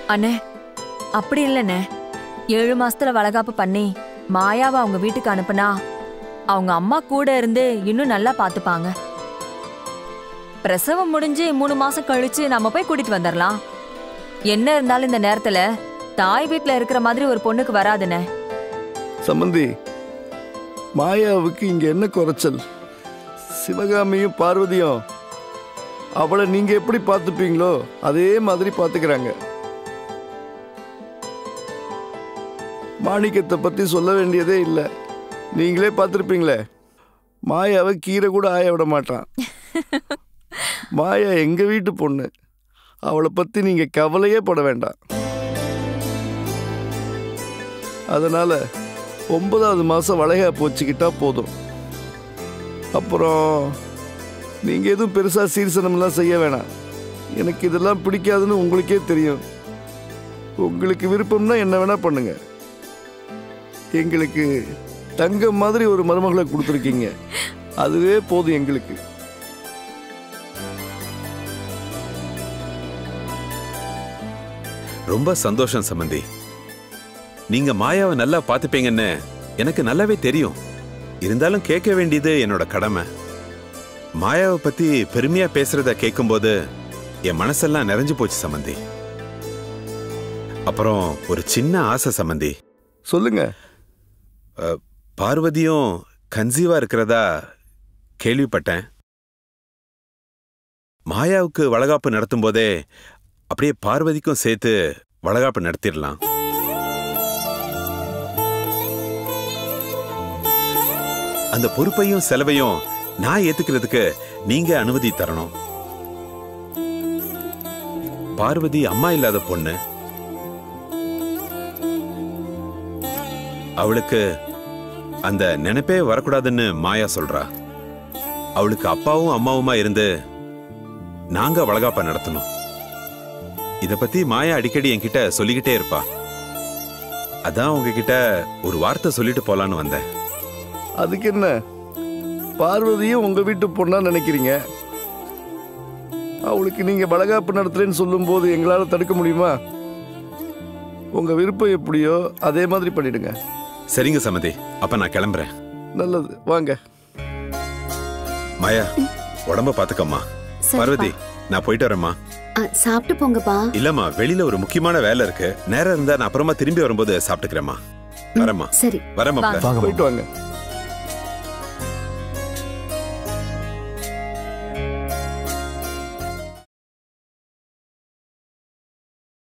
அண்ணே அப்படி இல்லண்ணே, 7 மாசத்துல வளகாப்பு பண்ணி மாயாவை அவங்க வீட்டுக்கு அனுப்புனா அவங்க அம்மா கூட இருந்து இன்னும் நல்லா பாத்துப்பாங்க. பிரசவம் முடிஞ்சு 3 மாசம் கழிச்சு நம்ம போய் கூட்டிட்டு வந்துடலாம். என்ன இருந்தாலும் இந்த நேரத்துல தாய் வீட்டுல இருக்கிற மாதிரி ஒரு பொண்ணுக்கு வராதுண்ணே. சம்பந்தி, மாயாவுக்கு இங்க என்ன குறைச்சல்? சிவகாமியும் பார்வதியும் அவளை நீங்க எப்படி பார்த்துப்பீங்களோ அதே மாதிரி பார்த்துக்கிறாங்க. மாணிக்கத்தை பத்தி சொல்ல வேண்டியதே இல்லை, நீங்களே பார்த்துருப்பீங்களே. மாயாவை கீரை கூட ஆய விட மாட்டான். மாயா எங்க வீட்டு பொண்ணு, அவளை பத்தி நீங்க கவலையே பட வேண்டாம். அதனால 9வது மாசம் வளைகாப்பு வச்சுக்கிட்டா போதும். அப்புறம் நீங்க எதுவும் பெருசா சீர்சனம்லாம் செய்ய வேணாம். எனக்கு இதெல்லாம் பிடிக்காதுன்னு உங்களுக்கே தெரியும். உங்களுக்கு விருப்பம்னா என்ன வேணா பண்ணுங்க. எங்களுக்கு தங்கம் மாதிரி ஒரு மருமகளை கொடுத்துருக்கீங்க, அதுவே போதும் எங்களுக்கு. ரொம்ப சந்தோஷம் சம்பந்தி. நீங்க மாயாவை நல்லா பாத்துப்பீங்கன்னு எனக்கு நல்லாவே தெரியும். இருந்தாலும் கேட்க வேண்டியது என்னோட கடமை. மாயாவை பத்தி பெருமையா பேசுறத கேட்கும்போது என் மனசெல்லாம் நிறைஞ்சு போச்சு சம்பந்தி. அப்புறம் ஒரு சின்ன ஆசை சம்பந்தி. சொல்லுங்க. பார்வதியும் கன்சீவா இருக்கிறதா கேள்விப்பட்டேன். மாயாவுக்கு வளகாப்பு நடத்தும் போதே அப்படியே பார்வதிக்கும் சேர்த்து வளகாப்பு நடத்திடலாம். அந்த பொறுப்பையும் செலவையும் நான் ஏத்துக்கிறதுக்கு நீங்க அனுமதி தரணும். பார்வதி அம்மா இல்லாத பொண்ணு. அவளுக்கு அந்த நினைப்பே வரக்கூடாதுன்னு மாயா சொல்றா. அவளுக்கு அப்பாவும் அம்மாவுமா இருந்து நாங்க வளகாப்ப நடத்தணும். இத பத்தி மாயா அடிக்கடி என்கிட்ட சொல்லிக்கிட்டே இருப்பா. அதான் உங்ககிட்ட ஒரு வார்த்தை சொல்லிட்டு போலான்னு வந்தேன். அதுக்கு என்ன, பார்வதியும் உங்க வீட்டு பொண்ணா நினைக்கிறீங்க. அவளுக்கு நீங்க வளகாப்பு நடத்துறேன்னு சொல்லும் போது எங்களால தடுக்க முடியுமா? உங்க விருப்பம் எப்படியோ அதே மாதிரி பண்ணிடுங்க. சரிங்க சமதி, அப்ப நான் கிளம்புறேன். நல்லது, வாங்க. மாயா, உடம்ப பாத்துக்கம்மா. பார்வதி, நான் போயிட்டு வரேம்மா. சாப்பிட்டு போங்கப்பா. இல்லம்மா, வெளியில ஒரு முக்கியமான வேலை இருக்கு. நேரம் இருந்தா நான் அப்புறமா திரும்பி வரும்போது சாப்பிட்டுக்கிறேம்மா. வரேம்மா. சரி, வரேம்மா. போயிட்டு வாங்க.